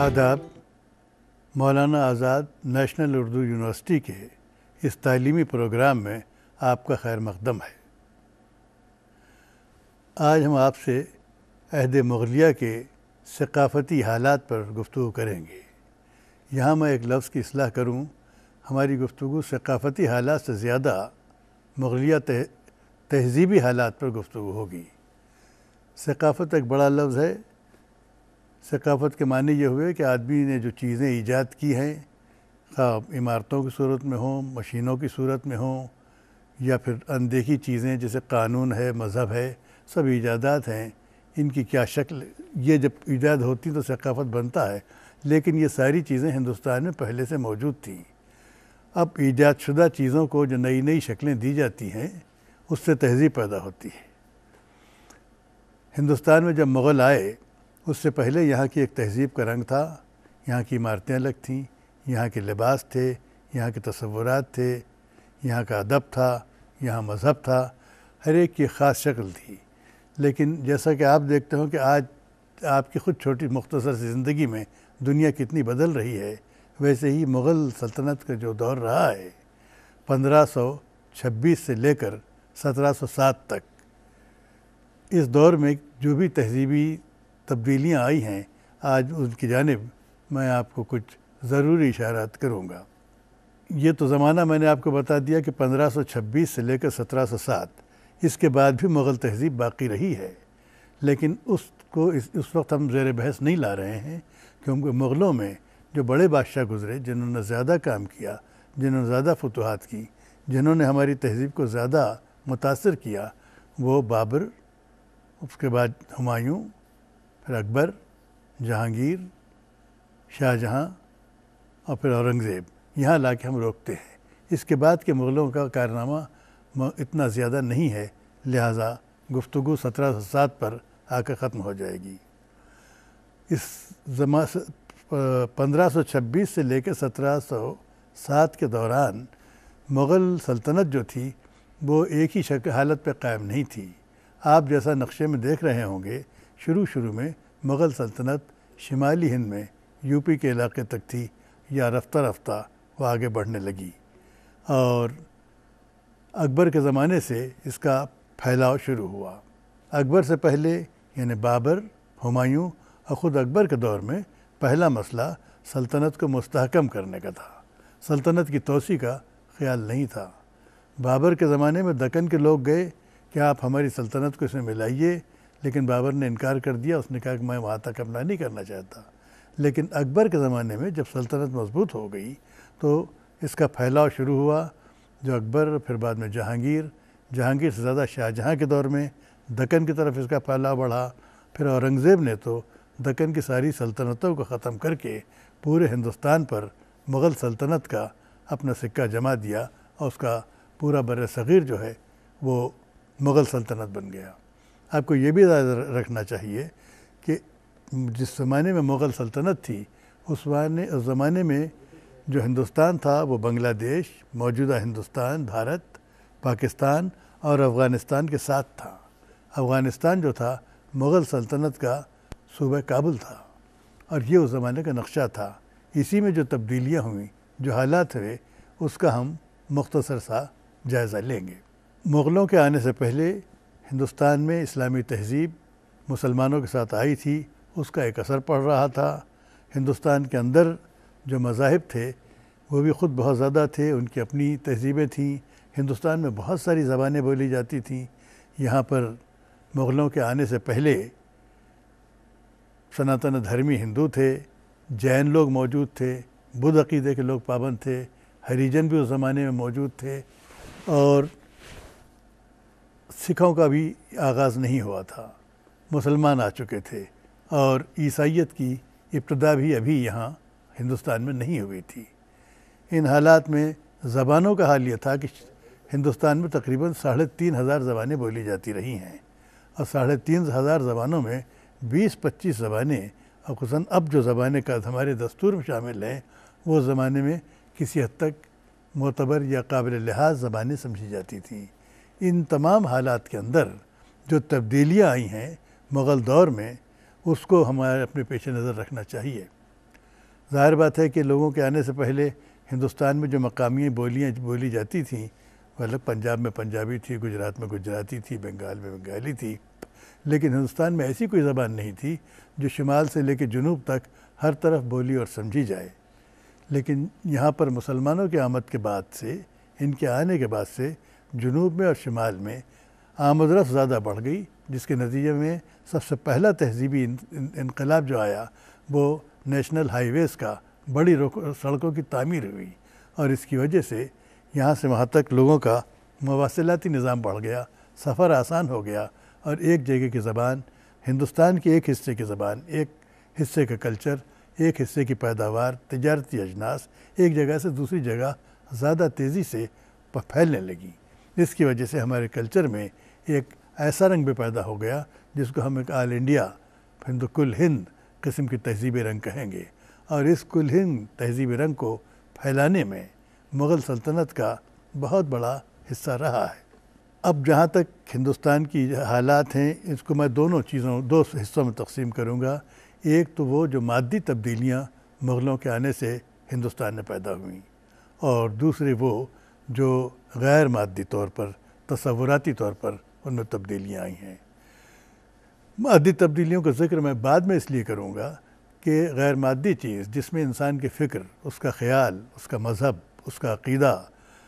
آداب۔ مولانا Azad national Urdu university کے اس تعلیمی پروگرام میں آپ کا خیر مقدم ہے۔ آج ہم آپ سے عہد مغلیہ کے ثقافتی حالات پر گفتگو کریں گے۔ یہاں میں ایک لفظ کی اصلاح کروں، ہماری گفتگو ثقافتی حالات سے زیادہ مغلیہ تہذیبی حالات پر گفتگو ہوگی۔ ثقافت ایک بڑا لفظ ہے۔ ثقافت کے معنی یہ ہوئے کہ آدمی نے جو چیزیں ایجاد کی ہیں، خواہ عمارتوں کی صورت میں ہوں، مشینوں کی صورت میں ہوں، یا پھر اندیکھی چیزیں جیسے قانون ہے، مذہب ہے، سب ایجادات ہیں، ان کی کیا شکل، یہ جب ایجاد ہوتی تو ثقافت بنتا ہے۔ لیکن یہ ساری چیزیں ہندوستان میں پہلے سے موجود تھیں۔ اب ایجاد شدہ چیزوں کو جو نئی نئی شکلیں دی جاتی ہیں، اس سے تہذیب پیدا ہوتی ہے۔ ہندوستان میں جب مغل آئے، اس سے پہلے یہاں کی ایک تہذیب کا رنگ تھا۔ یہاں کی عمارتیں الگ تھیں، یہاں کے لباس تھے، یہاں کے تصورات تھے، یہاں کا ادب تھا، یہاں مذہب تھا، ہر ایک کی خاص شکل تھی۔ لیکن جیسا کہ آپ دیکھتے ہو کہ آج آپ کی خود چھوٹی مختصر سی زندگی میں دنیا کتنی بدل رہی ہے، ویسے ہی مغل سلطنت کا جو دور رہا ہے 1526 سے لے کر 1707 تک، اس دور میں جو بھی تہذیبی تبدیلیاں آئی ہیں، آج ان کی جانب میں آپ کو کچھ ضروری اشارات کروں گا۔ یہ تو زمانہ میں نے آپ کو بتا دیا کہ 1526 سے لے کر 1707، اس کے بعد بھی مغل تہذیب باقی رہی ہے، لیکن اس وقت ہم زیر بحث نہیں لا رہے ہیں، کیونکہ مغلوں میں جو بڑے بادشاہ گزرے، جنہوں نے زیادہ کام کیا، جنہوں نے زیادہ فتوحات کی، جنہوں نے ہماری تہذیب کو زیادہ متاثر کیا، وہ بابر، اس کے بعد ہمایوں، پھر اکبر، جہانگیر، شاہ جہاں اور پھر اورنگزیب۔ یہاں لا کے ہم روکتے ہیں۔ اس کے بعد کے مغلوں کا کارنامہ اتنا زیادہ نہیں ہے، لہٰذا گفتگو 1707 پر آ کر ختم ہو جائے گی۔ اس 1526 سے لے کے 1707 کے دوران مغل سلطنت جو تھی وہ ایک ہی حالت پہ قائم نہیں تھی۔ آپ جیسا نقشے میں دیکھ رہے ہوں گے، شروع میں مغل سلطنت شمالی ہند میں یو پی کے علاقے تک تھی، یا رفتہ رفتہ وہ آگے بڑھنے لگی، اور اکبر کے زمانے سے اس کا پھیلاؤ شروع ہوا۔ اکبر سے پہلے یعنی بابر، ہمایوں اور خود اکبر کے دور میں پہلا مسئلہ سلطنت کو مستحکم کرنے کا تھا۔ سلطنت کی توسیع کا خیال نہیں تھا۔ بابر کے زمانے میں دکن کے لوگ گئے کہ آپ ہماری سلطنت کو اس میں ملائیے، لیکن بابر نے انکار کر دیا۔ اس نے کہا کہ میں وہاں تک حملہ نہیں کرنا چاہتا۔ لیکن اکبر کے زمانے میں جب سلطنت مضبوط ہو گئی تو اس کا پھیلاؤ شروع ہوا، جو اکبر، پھر بعد میں جہانگیر سے زیادہ شاہ جہاں کے دور میں دکن کی طرف اس کا پھیلاؤ بڑھا۔ پھر اورنگزیب نے تو دکن کی ساری سلطنتوں کو ختم کر کے پورے ہندوستان پر مغل سلطنت کا اپنا سکہ جما دیا، اور اس کا پورا بر صغیر جو ہے وہ مغل سلطنت بن گیا۔ آپ کو یہ بھی یاد رکھنا چاہیے کہ جس زمانے میں مغل سلطنت تھی، اس زمانے میں جو ہندوستان تھا وہ بنگلہ دیش، موجودہ ہندوستان، بھارت، پاکستان اور افغانستان کے ساتھ تھا۔ افغانستان جو تھا مغل سلطنت کا صوبہ کابل تھا، اور یہ اس زمانے کا نقشہ تھا۔ اسی میں جو تبدیلیاں ہوئیں، جو حالات ہوئے، اس کا ہم مختصر سا جائزہ لیں گے۔ مغلوں کے آنے سے پہلے ہندوستان میں اسلامی تہذیب مسلمانوں کے ساتھ آئی تھی، اس کا ایک اثر پڑ رہا تھا۔ ہندوستان کے اندر جو مذاہب تھے وہ بھی خود بہت زیادہ تھے، ان کی اپنی تہذیبیں تھیں۔ ہندوستان میں بہت ساری زبانیں بولی جاتی تھیں۔ یہاں پر مغلوں کے آنے سے پہلے سناتن دھرمی ہندو تھے، جین لوگ موجود تھے، بدھ عقیدے کے لوگ پابند تھے، ہریجن بھی اس زمانے میں موجود تھے، اور سکھوں کا بھی آغاز نہیں ہوا تھا، مسلمان آ چکے تھے، اور عیسائیت کی ابتدا بھی ابھی یہاں ہندوستان میں نہیں ہوئی تھی۔ ان حالات میں زبانوں کا حال یہ تھا کہ ہندوستان میں تقریباً 3500 زبانیں بولی جاتی رہی ہیں، اور 3500 زبانوں میں 20-25 زبانیں، اور خصوصاً اب جو زبانیں کا ہمارے دستور میں شامل ہیں، وہ زمانے میں کسی حد تک معتبر یا قابل لحاظ زبانیں سمجھی جاتی تھیں۔ ان تمام حالات کے اندر جو تبدیلیاں آئی ہیں مغل دور میں، اس کو ہمارے اپنے پیش نظر رکھنا چاہیے۔ ظاہر بات ہے کہ لوگوں کے آنے سے پہلے ہندوستان میں جو مقامی بولیاں بولی جاتی تھیں مطلب پنجاب میں پنجابی تھی، گجرات میں گجراتی تھی، بنگال میں بنگالی تھی، لیکن ہندوستان میں ایسی کوئی زبان نہیں تھی جو شمال سے لے کے جنوب تک ہر طرف بولی اور سمجھی جائے۔ لیکن یہاں پر مسلمانوں کی آمد کے بعد سے، ان کے آنے کے بعد سے جنوب میں اور شمال میں آمد و رفت زیادہ بڑھ گئی، جس کے نتیجے میں سب سے پہلا تہذیبی انقلاب جو آیا وہ نیشنل ہائی ویز کا، بڑی سڑکوں کی تعمیر ہوئی، اور اس کی وجہ سے یہاں سے وہاں تک لوگوں کا مواصلاتی نظام بڑھ گیا، سفر آسان ہو گیا، اور ایک جگہ کی زبان، ہندوستان کے ایک حصے کی زبان، ایک حصے کا کلچر، ایک حصے کی پیداوار، تجارتی اجناس ایک جگہ سے دوسری جگہ زیادہ تیزی سے پھیلنے لگی۔ اس کی وجہ سے ہمارے کلچر میں ایک ایسا رنگ بھی پیدا ہو گیا جس کو ہم ایک آل انڈیا کل ہند قسم کی تہذیبی رنگ کہیں گے، اور اس کل ہند تہذیبی رنگ کو پھیلانے میں مغل سلطنت کا بہت بڑا حصہ رہا ہے۔ اب جہاں تک ہندوستان کی حالات ہیں، اس کو میں دو حصوں میں تقسیم کروں گا۔ ایک تو وہ جو مادی تبدیلیاں مغلوں کے آنے سے ہندوستان میں پیدا ہوئیں، اور دوسرے وہ جو غیر مادی طور پر، تصوراتی طور پر ان میں تبدیلیاں آئی ہیں۔ مادی تبدیلیوں کا ذکر میں بعد میں اس لیے کروں گا کہ غیر مادی چیز جس میں انسان کی فکر، اس کا خیال، اس کا مذہب، اس کا عقیدہ،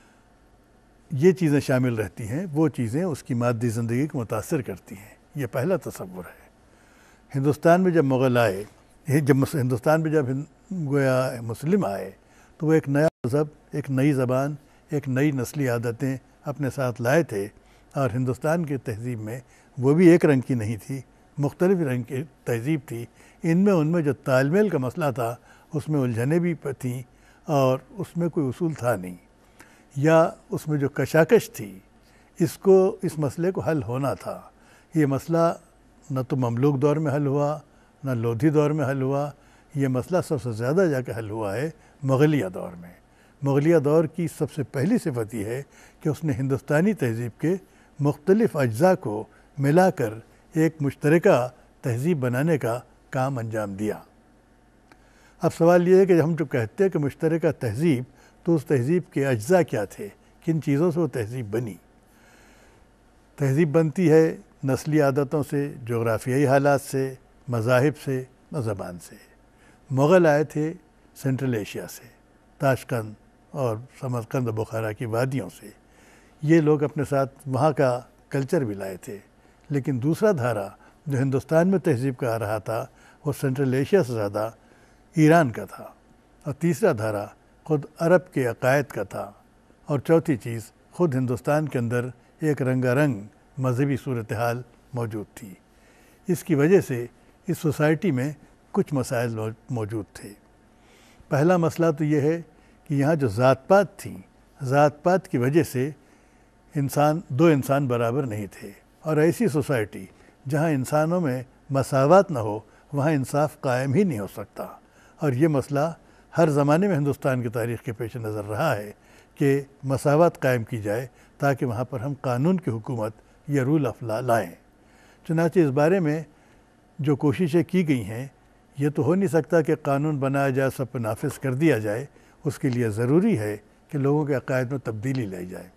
یہ چیزیں شامل رہتی ہیں، وہ چیزیں اس کی مادی زندگی کو متاثر کرتی ہیں۔ یہ پہلا تصور ہے۔ ہندوستان میں جب مغل آئے، ہندوستان میں جب گویا مسلم آئے، تو وہ ایک نیا مذہب، ایک نئی زبان، ایک نئی نسلی عادتیں اپنے ساتھ لائے تھے، اور ہندوستان کی تہذیب میں وہ بھی ایک رنگ کی نہیں تھی، مختلف رنگ کی تہذیب تھی۔ ان میں جو تال میل کا مسئلہ تھا، اس میں الجھنیں بھی تھیں، اور اس میں کوئی اصول تھا نہیں، یا اس میں جو کشاکش تھی، اس مسئلے کو حل ہونا تھا۔ یہ مسئلہ نہ تو مملوک دور میں حل ہوا، نہ لودھی دور میں حل ہوا، یہ مسئلہ سب سے زیادہ جا کے حل ہوا ہے مغلیہ دور میں۔ مغلیہ دور کی سب سے پہلی صفت یہ ہے کہ اس نے ہندوستانی تہذیب کے مختلف اجزاء کو ملا کر ایک مشترکہ تہذیب بنانے کا کام انجام دیا۔ اب سوال یہ ہے کہ ہم جو کہتے ہیں کہ مشترکہ تہذیب، تو اس تہذیب کے اجزاء کیا تھے؟ کن چیزوں سے وہ تہذیب بنی؟ تہذیب بنتی ہے نسلی عادتوں سے، جغرافیائی حالات سے، مذاہب سے، زبان سے۔ مغل آئے تھے سینٹرل ایشیا سے، تاشقند اور سمرقند و بخارا کی وادیوں سے۔ یہ لوگ اپنے ساتھ وہاں کا کلچر بھی لائے تھے، لیکن دوسرا دھارا جو ہندوستان میں تہذیب کا آ رہا تھا، وہ سینٹرل ایشیا سے زیادہ ایران کا تھا، اور تیسرا دھارا خود عرب کے عقائد کا تھا، اور چوتھی چیز خود ہندوستان کے اندر ایک رنگا رنگ مذہبی صورتحال موجود تھی۔ اس کی وجہ سے اس سوسائٹی میں کچھ مسائل موجود تھے۔ پہلا مسئلہ تو یہ ہے کہ یہاں جو ذات پات تھیں، ذات پات کی وجہ سے دو انسان برابر نہیں تھے، اور ایسی سوسائٹی جہاں انسانوں میں مساوات نہ ہو، وہاں انصاف قائم ہی نہیں ہو سکتا۔ اور یہ مسئلہ ہر زمانے میں ہندوستان کی تاریخ کے پیش نظر رہا ہے کہ مساوات قائم کی جائے تاکہ وہاں پر ہم قانون کی حکومت یا رول آف لا لائیں۔ چنانچہ اس بارے میں جو کوششیں کی گئی ہیں، یہ تو ہو نہیں سکتا کہ قانون بنایا جائے، سب پہ نافذ کر دیا جائے۔ اس کے لیے ضروری ہے کہ لوگوں کے عقائد میں تبدیلی لائی جائے۔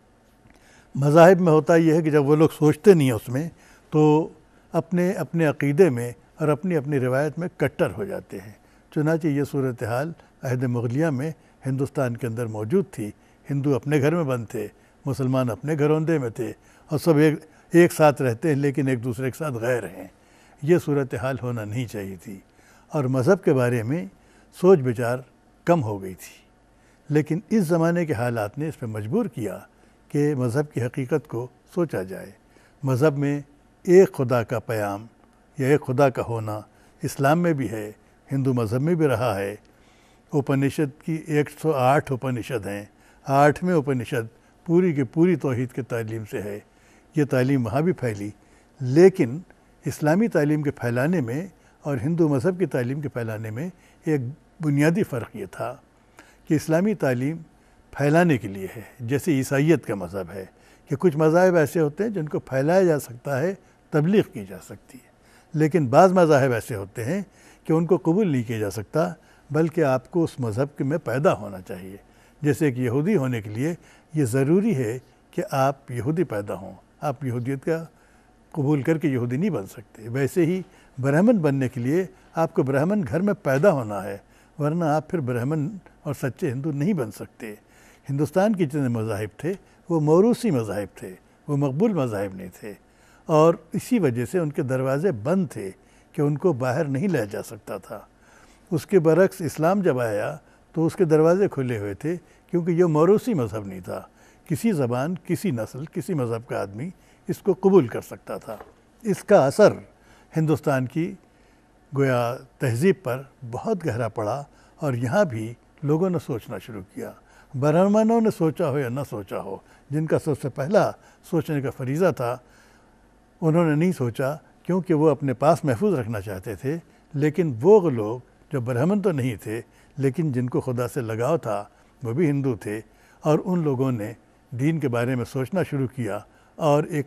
مذاہب میں ہوتا یہ ہے کہ جب وہ لوگ سوچتے نہیں ہیں اس میں، تو اپنے عقیدے میں اور اپنی روایت میں کٹر ہو جاتے ہیں۔ چنانچہ یہ صورتحال عہد مغلیہ میں ہندوستان کے اندر موجود تھی۔ ہندو اپنے گھر میں بند تھے، مسلمان اپنے گھروندے میں تھے، اور سب ایک ساتھ رہتے ہیں، لیکن ایک دوسرے کے ساتھ غیر ہیں۔ یہ صورتحال ہونا نہیں چاہیے تھی، اور مذہب کے بارے میں سوچ بچار کم ہو گئی تھی۔ لیکن اس زمانے کے حالات نے اس پہ مجبور کیا کہ مذہب کی حقیقت کو سوچا جائے۔ مذہب میں ایک خدا کا پیام یا ایک خدا کا ہونا اسلام میں بھی ہے، ہندو مذہب میں بھی رہا ہے۔ اپنشد کی 108 اپنشد ہیں، 8ویں اپنشد پوری کی پوری توحید کی تعلیم سے ہے۔ یہ تعلیم وہاں بھی پھیلی، لیکن اسلامی تعلیم کے پھیلانے میں اور ہندو مذہب کی تعلیم کے پھیلانے میں ایک بنیادی فرق یہ تھا کہ اسلامی تعلیم پھیلانے کے لیے ہے، جیسے عیسائیت کا مذہب ہے کہ کچھ مذاہب ایسے ہوتے ہیں جن کو پھیلایا جا سکتا ہے، تبلیغ کی جا سکتی ہے، لیکن بعض مذاہب ایسے ہوتے ہیں کہ ان کو قبول نہیں کیا جا سکتا، بلکہ آپ کو اس مذہب میں پیدا ہونا چاہیے۔ جیسے کہ یہودی ہونے کے لیے یہ ضروری ہے کہ آپ یہودی پیدا ہوں، آپ یہودیت کا قبول کر کے یہودی نہیں بن سکتے۔ ویسے ہی برہمن بننے کے لیے آپ کو برہمن گھر میں پیدا ہونا ہے، ورنہ آپ پھر برہمن اور سچے ہندو نہیں بن سکتے۔ ہندوستان کے جتنے مذاہب تھے وہ موروثی مذاہب تھے، وہ مقبول مذاہب نہیں تھے، اور اسی وجہ سے ان کے دروازے بند تھے کہ ان کو باہر نہیں لے جا سکتا تھا۔ اس کے برعکس اسلام جب آیا تو اس کے دروازے کھلے ہوئے تھے، کیونکہ یہ موروثی مذہب نہیں تھا۔ کسی زبان، کسی نسل، کسی مذہب کا آدمی اس کو قبول کر سکتا تھا۔ اس کا اثر ہندوستان کی گویا تہذیب پر بہت گہرا پڑا، اور یہاں بھی لوگوں نے سوچنا شروع کیا۔ برہمنوں نے سوچا ہو یا نہ سوچا ہو، جن کا سب سے پہلا سوچنے کا فریضہ تھا، انہوں نے نہیں سوچا، کیونکہ وہ اپنے پاس محفوظ رکھنا چاہتے تھے۔ لیکن وہ لوگ جو برہمن تو نہیں تھے، لیکن جن کو خدا سے لگاؤ تھا، وہ بھی ہندو تھے، اور ان لوگوں نے دین کے بارے میں سوچنا شروع کیا، اور ایک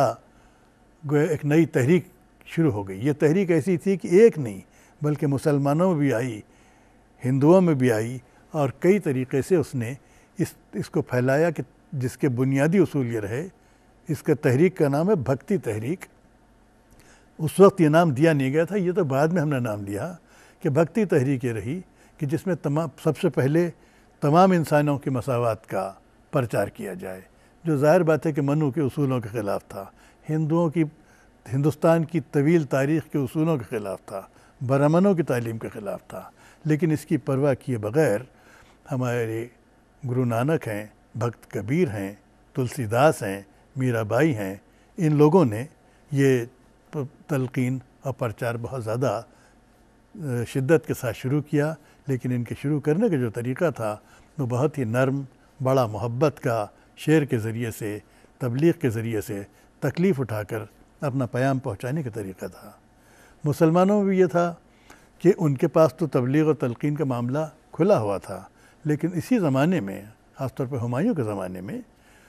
نئی تحریک شروع ہو گئی۔ یہ تحریک ایسی تھی کہ ایک نہیں بلکہ مسلمانوں میں بھی آئی، ہندوؤں میں بھی آئی، اور کئی طریقے سے اس نے اس کو پھیلایا، کہ جس کے بنیادی اصول یہ رہے۔ اس کا تحریک کا نام ہے بھکتی تحریک۔ اس وقت یہ نام دیا نہیں گیا تھا، یہ تو بعد میں ہم نے نام دیا کہ بھکتی تحریک یہ رہی کہ جس میں سب سے پہلے تمام انسانوں کی مساوات کا پرچار کیا جائے، جو ظاہر بات ہے کہ منو کے اصولوں کے خلاف تھا، ہندوستان کی طویل تاریخ کے اصولوں کے خلاف تھا، برہمنوں کی تعلیم کے خلاف تھا۔ لیکن اس کی پرواہ کیے بغیر ہمارے گرو نانک ہیں، بھکت کبیر ہیں، تلسی داس ہیں، میرا بائی ہیں، ان لوگوں نے یہ تلقین اور پرچار بہت زیادہ شدت کے ساتھ شروع کیا۔ لیکن ان کے شروع کرنے کا جو طریقہ تھا وہ بہت ہی نرم، بڑا محبت کا، شعر کے ذریعے سے، تبلیغ کے ذریعے سے تکلیف اٹھا کر اپنا پیام پہنچانے کا طریقہ تھا۔ مسلمانوں میں بھی یہ تھا کہ ان کے پاس تو تبلیغ و تلقین کا معاملہ کھلا ہوا تھا، لیکن اسی زمانے میں، خاص طور پہ ہمایوں کے زمانے میں،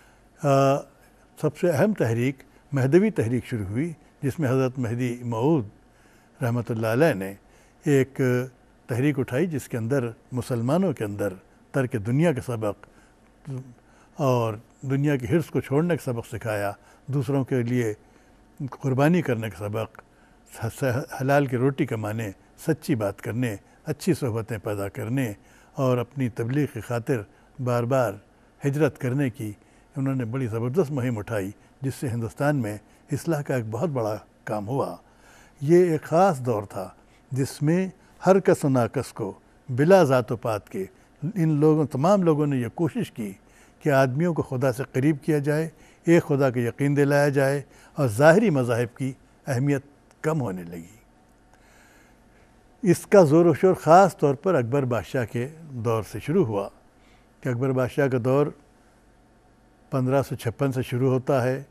سب سے اہم تحریک مہدوی تحریک شروع ہوئی، جس میں حضرت مہدی موعود رحمۃ اللہ علیہ نے ایک تحریک اٹھائی، جس کے اندر مسلمانوں کے اندر ترک دنیا کے سبق اور دنیا کی حرص کو چھوڑنے کا سبق سکھایا، دوسروں کے لیے قربانی کرنے کا سبق، حلال کی روٹی کمانے، سچی بات کرنے، اچھی صحبتیں پیدا کرنے، اور اپنی تبلیغ کی خاطر بار بار ہجرت کرنے کی انہوں نے بڑی زبردست مہم اٹھائی، جس سے ہندوستان میں اصلاح کا ایک بہت بڑا کام ہوا۔ یہ ایک خاص دور تھا جس میں ہر کس و ناکس کو بلا ذات و پات کے تمام لوگوں نے یہ کوشش کی کہ آدمیوں کو خدا سے قریب کیا جائے، ایک خدا کا یقین دلایا جائے، اور ظاہری مذاہب کی اہمیت کم ہونے لگی۔ اس کا زور و شور خاص طور پر اکبر بادشاہ کے دور سے شروع ہوا، کہ اکبر بادشاہ کا دور 1556 سے شروع ہوتا ہے،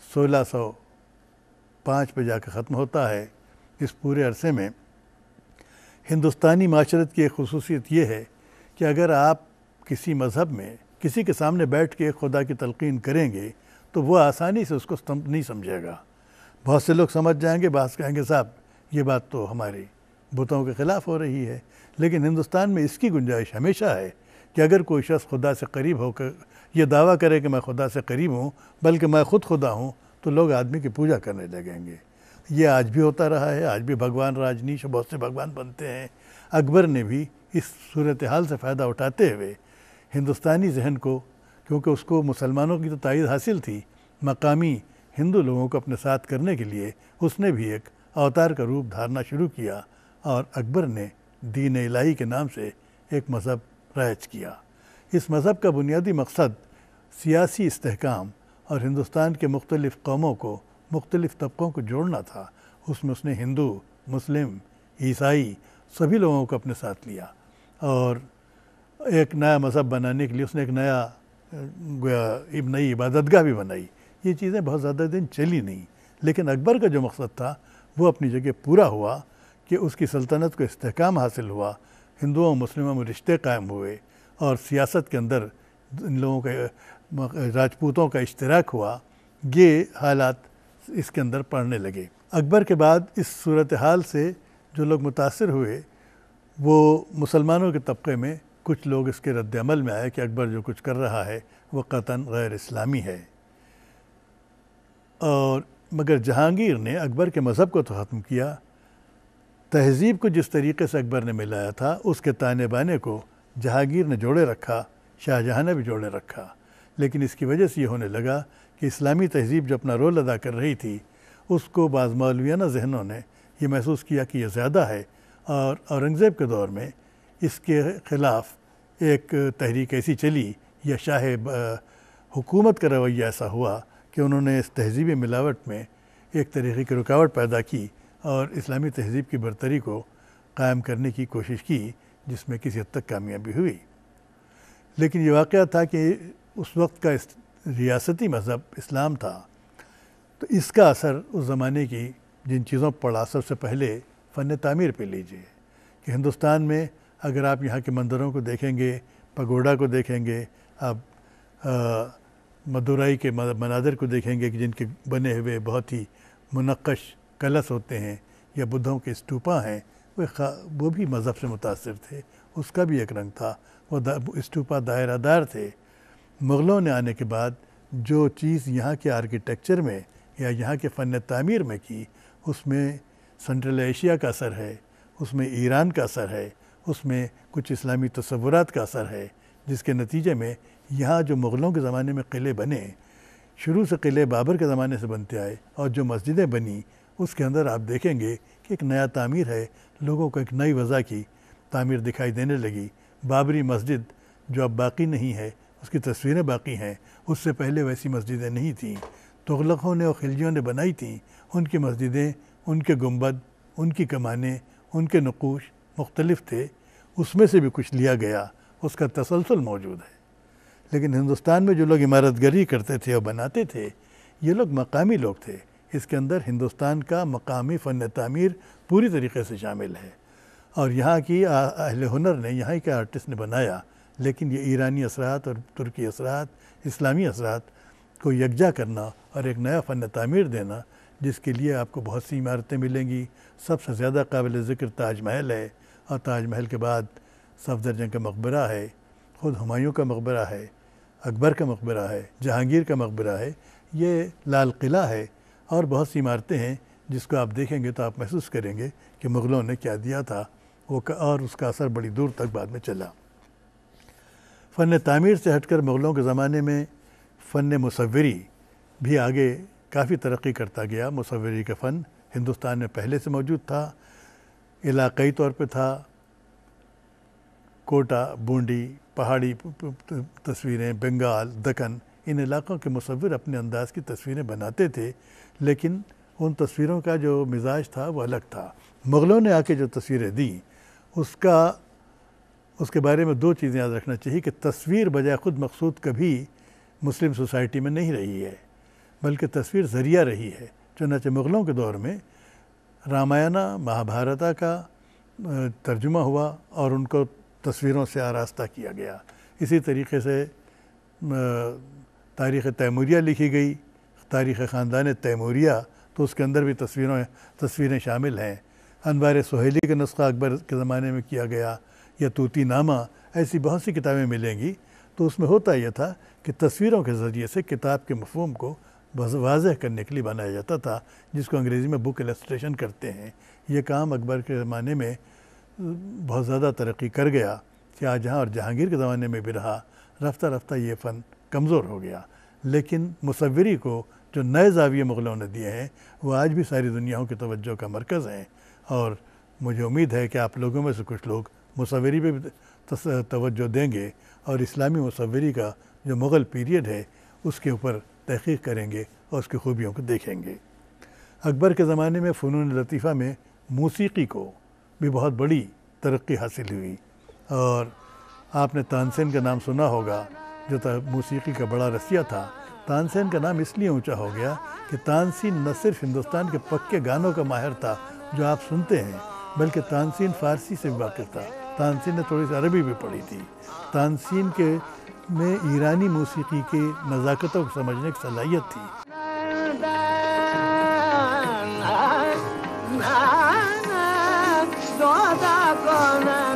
1605 پہ جا کے ختم ہوتا ہے۔ اس پورے عرصے میں ہندوستانی معاشرت کی ایک خصوصیت یہ ہے کہ اگر آپ کسی مذہب میں کسی کے سامنے بیٹھ کے ایک خدا کی تلقین کریں گے تو وہ آسانی سے اس کو نہیں سمجھے گا۔ بہت سے لوگ سمجھ جائیں گے، بعض کہیں گے صاحب یہ بات تو ہماری بتوں کے خلاف ہو رہی ہے۔ لیکن ہندوستان میں اس کی گنجائش ہمیشہ ہے کہ اگر کوئی شخص خدا سے قریب ہو کر یہ دعویٰ کرے کہ میں خدا سے قریب ہوں، بلکہ میں خود خدا ہوں، تو لوگ آدمی کی پوجا کرنے لگیں گے۔ یہ آج بھی ہوتا رہا ہے، آج بھی بھگوان راجنیش بہت سے بھگوان بنتے ہیں۔ اکبر نے بھی اس صورتحال سے فائدہ اٹھاتے ہوئے ہندوستانی ذہن کو، کیونکہ اس کو مسلمانوں کی تو تائید حاصل تھی، مقامی ہندو لوگوں کو اپنے ساتھ کرنے کے لیے اس نے بھی ایک اوتار کا روپ دھارنا شروع کیا، اور اکبر نے دین الہی کے نام سے ایک مذہب رائج کیا۔ اس مذہب کا بنیادی مقصد سیاسی استحکام اور ہندوستان کے مختلف قوموں کو، مختلف طبقوں کو جوڑنا تھا۔ اس میں اس نے ہندو، مسلم، عیسائی سبھی لوگوں کو اپنے ساتھ لیا، اور ایک نیا مذہب بنانے کے لیے اس نے ایک نئی عبادت گاہ بھی بنائی۔ یہ چیزیں بہت زیادہ دن چلی نہیں، لیکن اکبر کا جو مقصد تھا وہ اپنی جگہ پورا ہوا، کہ اس کی سلطنت کو استحکام حاصل ہوا، ہندوؤں مسلموں میں رشتے قائم ہوئے، اور سیاست کے اندر ان لوگوں کا، راجپوتوں کا اشتراک ہوا۔ یہ حالات اس کے اندر پڑنے لگے۔ اکبر کے بعد اس صورتحال سے جو لوگ متاثر ہوئے وہ مسلمانوں کے طبقے میں کچھ لوگ اس کے رد عمل میں آئے کہ اکبر جو کچھ کر رہا ہے وہ قطعاً غیر اسلامی ہے، اور مگر جہانگیر نے اکبر کے مذہب کو تو ختم کیا، تہذیب کو جس طریقے سے اکبر نے ملایا تھا اس کے تانے بانے کو جہانگیر نے جوڑے رکھا، شاہ جہاں نے بھی جوڑے رکھا، لیکن اس کی وجہ سے یہ ہونے لگا کہ اسلامی تہذیب جو اپنا رول ادا کر رہی تھی اس کو بعض مولویانہ ذہنوں نے یہ محسوس کیا کہ یہ زیادہ ہے، اور اورنگزیب کے دور میں اس کے خلاف ایک تحریک ایسی چلی یا شاہ حکومت کا رویہ ایسا ہوا کہ انہوں نے اس تہذیبی ملاوٹ میں ایک طریقے کی رکاوٹ پیدا کی اور اسلامی تہذیب کی برتری کو قائم کرنے کی کوشش کی، جس میں کسی حد تک کامیابی ہوئی۔ لیکن یہ واقعہ تھا کہ اس وقت کا ریاستی مذہب اسلام تھا، تو اس کا اثر اس زمانے کی جن چیزوں پر پڑا، سب سے پہلے فن تعمیر پہ لیجئے کہ ہندوستان میں اگر آپ یہاں کے مندروں کو دیکھیں گے، پگوڑا کو دیکھیں گے، آپ مدورائی کے مناظر کو دیکھیں گے کہ جن کے بنے ہوئے بہت ہی منقش کلش ہوتے ہیں یا بدھوں کے اسٹوپا ہیں، وہ بھی مذہب سے متاثر تھے، اس کا بھی ایک رنگ تھا، وہ اسٹوپا دائرہ دار تھے۔ مغلوں نے آنے کے بعد جو چیز یہاں کے آرکیٹیکچر میں یا یہاں کے فن تعمیر میں کی، اس میں سنٹرل ایشیا کا اثر ہے، اس میں ایران کا اثر ہے، اس میں کچھ اسلامی تصورات کا اثر ہے، جس کے نتیجے میں یہاں جو مغلوں کے زمانے میں قلعے بنے، شروع سے قلعے بابر کے زمانے سے بنتے آئے، اور جو مسجدیں بنی اس کے اندر آپ دیکھیں گے کہ ایک نیا تعمیر ہے، لوگوں کو ایک نئی وضع کی تعمیر دکھائی دینے لگی۔ بابری مسجد جو اب باقی نہیں ہے، اس کی تصویریں باقی ہیں، اس سے پہلے ویسی مسجدیں نہیں تھیں، تغلقوں نے اور خلجیوں نے بنائی تھیں، ان کی مسجدیں، ان کے گنبد، ان کی کمانیں، ان کے نقوش مختلف تھے، اس میں سے بھی کچھ لیا گیا، اس کا تسلسل موجود ہے۔ لیکن ہندوستان میں جو لوگ عمارت گری کرتے تھے اور بناتے تھے، یہ لوگ مقامی لوگ تھے، اس کے اندر ہندوستان کا مقامی فن تعمیر پوری طریقے سے شامل ہے، اور یہاں کی اہل ہنر نے، یہاں کے آرٹسٹ نے بنایا، لیکن یہ ایرانی اثرات اور ترکی اثرات، اسلامی اثرات کو یکجا کرنا اور ایک نیا فن تعمیر دینا، جس کے لیے آپ کو بہت سی عمارتیں ملیں گی۔ سب سے زیادہ قابل ذکر تاج محل ہے، اور تاج محل کے بعد صفدر جنگ کا مقبرہ ہے، خود ہمایوں کا مقبرہ ہے، اکبر کا مقبرہ ہے، جہانگیر کا مقبرہ ہے، یہ لال قلعہ ہے، اور بہت سی عمارتیں ہیں جس کو آپ دیکھیں گے تو آپ محسوس کریں گے کہ مغلوں نے کیا دیا تھا، اور اس کا اثر بڑی دور تک بعد میں چلا۔ فن تعمیر سے ہٹ کر مغلوں کے زمانے میں فن مصوری بھی آگے کافی ترقی کرتا گیا۔ مصوری کا فن ہندوستان میں پہلے سے موجود تھا، علاقائی طور پہ تھا، کوٹا، بونڈی، پہاڑی تصویریں، بنگال، دکن، ان علاقوں کے مصور اپنے انداز کی تصویریں بناتے تھے، لیکن ان تصویروں کا جو مزاج تھا وہ الگ تھا۔ مغلوں نے آ کے جو تصویریں دیں، اس کے بارے میں دو چیزیں یاد رکھنا چاہیے کہ تصویر بجائے خود مقصود کبھی مسلم سوسائٹی میں نہیں رہی ہے، بلکہ تصویر ذریعہ رہی ہے۔ چنانچہ مغلوں کے دور میں رامائنہ، مہابھارتا کا ترجمہ ہوا اور ان کو تصویروں سے آراستہ کیا گیا۔ اسی طریقے سے تاریخ تیموریہ لکھی گئی، تاریخ خاندان تیموریہ، تو اس کے اندر بھی تصویریں شامل ہیں۔ انوار سہیلی کا نسخہ اکبر کے زمانے میں کیا گیا، یا طوطی نامہ، ایسی بہت سی کتابیں ملیں گی۔ تو اس میں ہوتا یہ تھا کہ تصویروں کے ذریعے سے کتاب کے مفہوم کو واضح کرنے کے لیے بنایا جاتا تھا، جس کو انگریزی میں بک السٹریشن کرتے ہیں۔ یہ کام اکبر کے زمانے میں بہت زیادہ ترقی کر گیا، شاہجہاں اور جہانگیر کے زمانے میں بھی رہا۔ رفتہ رفتہ یہ فن کمزور ہو گیا، لیکن مصوری کو جو نئے زاویے مغلوں نے دیے ہیں، وہ آج بھی ساری دنیاوں کی توجہ کا مرکز ہیں، اور مجھے امید ہے کہ آپ لوگوں میں سے کچھ لوگ مصوری پہ بھی توجہ دیں گے، اور اسلامی مصوری کا جو مغل پیریڈ ہے اس کے اوپر تحقیق کریں گے اور اس کی خوبیوں کو دیکھیں گے۔ اکبر کے زمانے میں فنون لطیفہ میں موسیقی کو بھی بہت بڑی ترقی حاصل ہوئی، اور آپ نے تانسین کا نام سنا ہوگا، جو موسیقی کا بڑا رسیہ تھا۔ تانسین کا نام اس لیے اونچا ہو گیا کہ تانسین نہ صرف ہندوستان کے پکے گانوں کا ماہر تھا جو آپ سنتے ہیں، بلکہ تانسین فارسی سے بھی واقف تھا۔ تانسین نے تھوڑی سی عربی بھی پڑھی تھی۔ تانسین میں ایرانی موسیقی کی نزاکتوں کو سمجھنے کی صلاحیت تھی۔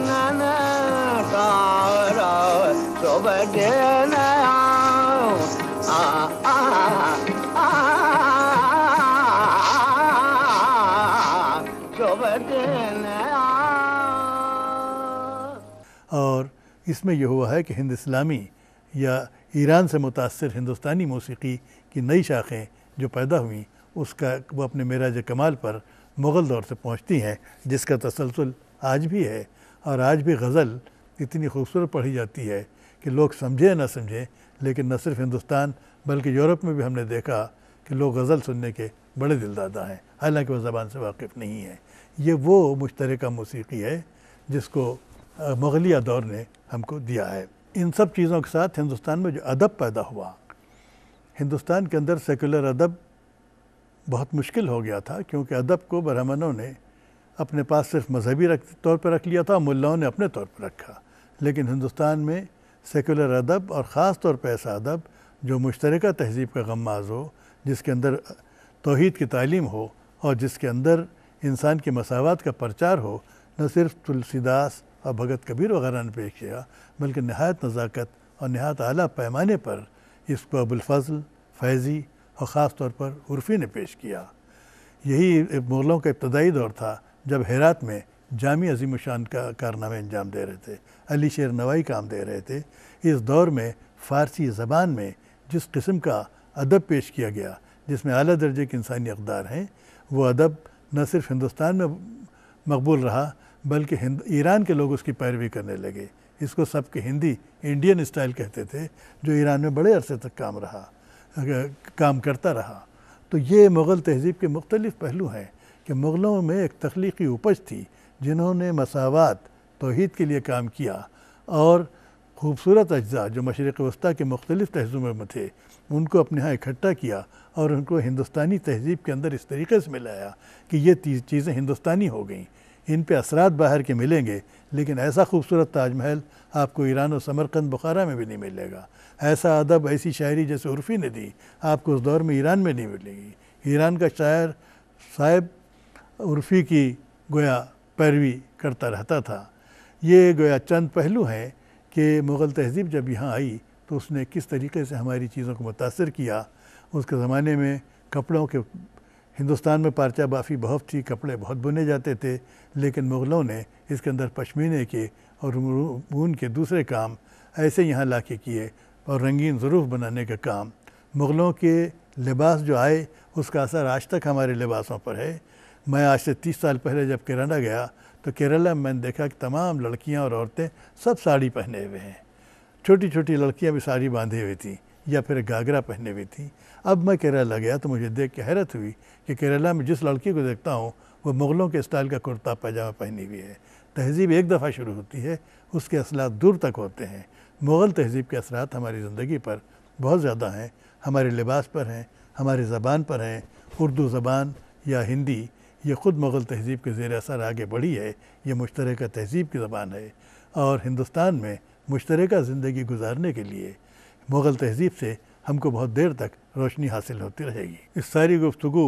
اور اس میں یہ ہوا ہے کہ ہند اسلامی یا ایران سے متاثر ہندوستانی موسیقی کی نئی شاخیں جو پیدا ہوئیں اس کا وہ اپنے معراج کمال پر مغل دور سے پہنچتی ہیں، جس کا تسلسل آج بھی ہے۔ اور آج بھی غزل اتنی خوبصورت پڑھی جاتی ہے کہ لوگ سمجھیں نہ سمجھیں، لیکن نہ صرف ہندوستان بلکہ یورپ میں بھی ہم نے دیکھا کہ لوگ غزل سننے کے بڑے دلدادہ ہیں، حالانکہ وہ زبان سے واقف نہیں ہیں۔ یہ وہ مشترکہ موسیقی ہے جس کو مغلیہ دور نے ہم کو دیا ہے۔ ان سب چیزوں کے ساتھ ہندوستان میں جو ادب پیدا ہوا، ہندوستان کے اندر سیکولر ادب بہت مشکل ہو گیا تھا، کیونکہ ادب کو برہمنوں نے اپنے پاس صرف مذہبی طور پر رکھ لیا تھا، ملاؤں نے اپنے طور پر رکھا۔ لیکن ہندوستان میں سیکولر ادب، اور خاص طور پہ ایسا ادب جو مشترکہ تہذیب کا غماز ہو، جس کے اندر توحید کی تعلیم ہو اور جس کے اندر انسان کی مساوات کا پرچار ہو، نہ صرف تلسی داس اور بھگت کبیر وغیرہ نے پیش کیا، بلکہ نہایت نزاکت اور نہایت اعلیٰ پیمانے پر اس کو ابوالفضل، فیضی اور خاص طور پر عرفی نے پیش کیا۔ یہی مغلوں کا ابتدائی دور تھا جب ہرات میں جامع عظیم الشان کا کارنامے انجام دے رہے تھے، علی شیر نوائی کام دے رہے تھے۔ اس دور میں فارسی زبان میں جس قسم کا ادب پیش کیا گیا، جس میں اعلیٰ درجے کے انسانی اقدار ہیں، وہ ادب نہ صرف ہندوستان میں مقبول رہا بلکہ ایران کے لوگ اس کی پیروی کرنے لگے۔ اس کو سب کے ہندی انڈین اسٹائل کہتے تھے، جو ایران میں بڑے عرصے تک کام کرتا رہا۔ تو یہ مغل تہذیب کے مختلف پہلو ہیں کہ مغلوں میں ایک تخلیقی اپج تھی، جنہوں نے مساوات، توحید کے لیے کام کیا، اور خوبصورت اجزاء جو مشرق وسطیٰ کے مختلف تہذیبوں میں تھے ان کو اپنے ہاں اکٹھا کیا اور ان کو ہندوستانی تہذیب کے اندر اس طریقے سے ملایا کہ یہ چیزیں ہندوستانی ہو گئیں۔ ان پہ اثرات باہر کے ملیں گے، لیکن ایسا خوبصورت تاج محل آپ کو ایران و سمرقند بخارا میں بھی نہیں ملے گا۔ ایسا ادب، ایسی شاعری جیسے عرفی نے دی، آپ کو اس دور میں ایران میں نہیں ملے گی۔ ایران کا شاعر صاحب عرفی کی گویا پیروی کرتا رہتا تھا۔ یہ گویا چند پہلو ہیں کہ مغل تہذیب جب یہاں آئی تو اس نے کس طریقے سے ہماری چیزوں کو متاثر کیا۔ اس کے زمانے میں کپڑوں کے ہندوستان میں پارچہ بافی بہت تھی، کپڑے بہت بنے جاتے تھے، لیکن مغلوں نے اس کے اندر پشمینے کے اور اون کے دوسرے کام ایسے یہاں لا کے کیے، اور رنگین ظروف بنانے کا کام۔ مغلوں کے لباس جو آئے اس کا اثر آج تک ہمارے لباسوں پر ہے۔ میں آج سے 30 سال پہلے جب کیرلا گیا تو کیرلا میں نے دیکھا کہ تمام لڑکیاں اور عورتیں سب ساڑی پہنے ہوئے ہیں۔ چھوٹی چھوٹی لڑکیاں بھی ساڑی باندھے ہوئی تھیں یا پھر گھاگھرا پہنے ہوئی تھیں۔ اب میں کیرلا گیا تو مجھے دیکھ کے حیرت ہوئی کہ کیرلا میں جس لڑکی کو دیکھتا ہوں وہ مغلوں کے اسٹائل کا کرتا پاجامہ پہنی ہوئی ہے۔ تہذیب ایک دفعہ شروع ہوتی ہے، اس کے اثرات دور تک ہوتے ہیں۔ مغل تہذیب کے اثرات ہماری زندگی پر بہت زیادہ ہیں، ہمارے لباس پر ہیں، ہماری زبان پر ہیں۔ اردو زبان یا ہندی یہ خود مغل تہذیب کے زیر اثر آگے بڑھی ہے، یہ مشترکہ تہذیب کی زبان ہے، اور ہندوستان میں مشترکہ زندگی گزارنے کے لیے مغل تہذیب سے ہم کو بہت دیر تک روشنی حاصل ہوتی رہے گی۔ اس ساری گفتگو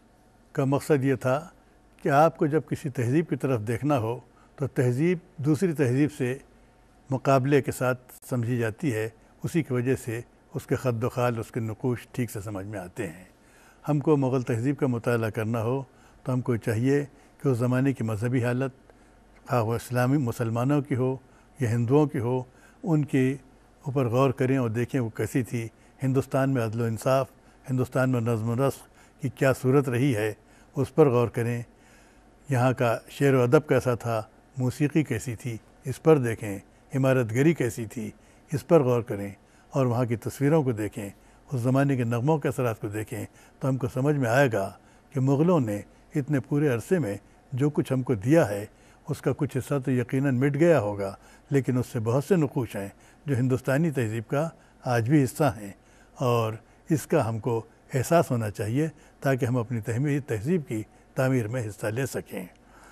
کا مقصد یہ تھا کہ آپ کو جب کسی تہذیب کی طرف دیکھنا ہو تو تہذیب دوسری تہذیب سے مقابلے کے ساتھ سمجھی جاتی ہے، اسی کی وجہ سے اس کے خد و خال، اس کے نقوش ٹھیک سے سمجھ میں آتے ہیں۔ ہم کو مغل تہذیب کا مطالعہ کرنا ہو تو ہم کو چاہیے کہ اس زمانے کی مذہبی حالت، خواہ وہ اسلامی مسلمانوں کی ہو یا ہندوؤں کی ہو، ان کے اوپر غور کریں اور دیکھیں وہ کیسی تھی۔ ہندوستان میں عدل و انصاف، ہندوستان میں نظم و نسق کی کیا صورت رہی ہے، اس پر غور کریں۔ یہاں کا شعر و ادب کیسا تھا، موسیقی کیسی تھی، اس پر دیکھیں۔ عمارت گری کیسی تھی، اس پر غور کریں، اور وہاں کی تصویروں کو دیکھیں، اس زمانے کے نغموں کے اثرات کو دیکھیں، تو ہم کو سمجھ میں آئے گا کہ مغلوں نے اتنے پورے عرصے میں جو کچھ ہم کو دیا ہے اس کا کچھ حصہ تو یقیناً مٹ گیا ہوگا، لیکن اس سے بہت سے نقوش ہیں جو ہندوستانی تہذیب کا آج بھی حصہ ہیں، اور اس کا ہم کو احساس ہونا چاہیے تاکہ ہم اپنی تہذیب کی تعمیر میں حصہ لے سکیں۔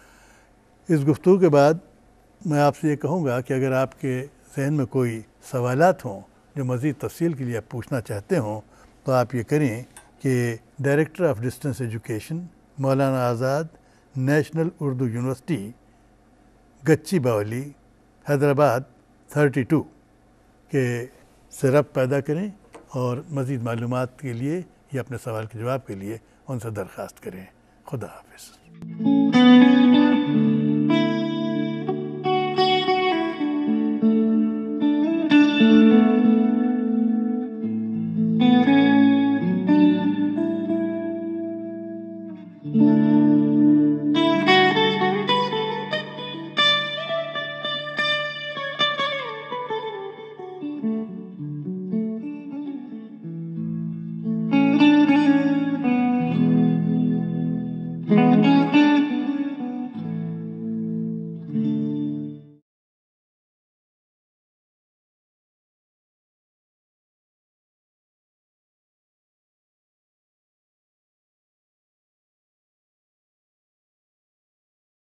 اس گفتگو کے بعد میں آپ سے یہ کہوں گا کہ اگر آپ کے ذہن میں کوئی سوالات ہوں جو مزید تفصیل کے لیے آپ پوچھنا چاہتے ہوں تو آپ یہ کریں کہ director of distance education, Maulana Azad national Urdu university, Gachibowli, Hyderabad 32 کہ سرب پیدا کریں اور مزید معلومات کے لیے یا اپنے سوال کے جواب کے لیے ان سے درخواست کریں۔ خدا حافظ۔